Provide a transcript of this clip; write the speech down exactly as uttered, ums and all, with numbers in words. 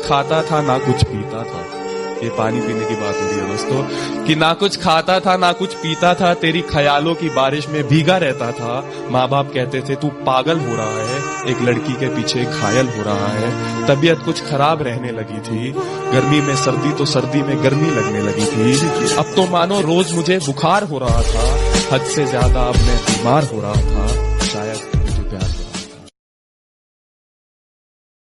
खाता था ना कुछ पीता था। ये पानी पीने की बात हो रही है दोस्तों, कि ना कुछ खाता था ना कुछ पीता था, तेरी ख्यालों की बारिश में भीगा रहता था। माँ बाप कहते थे तू पागल हो रहा है, एक लड़की के पीछे घायल हो रहा है। तबीयत कुछ खराब रहने लगी थी, गर्मी में सर्दी तो सर्दी में गर्मी लगने लगी थी। अब तो मानो रोज मुझे बुखार हो रहा था, हद से ज्यादा अब मैं बीमार हो रहा था।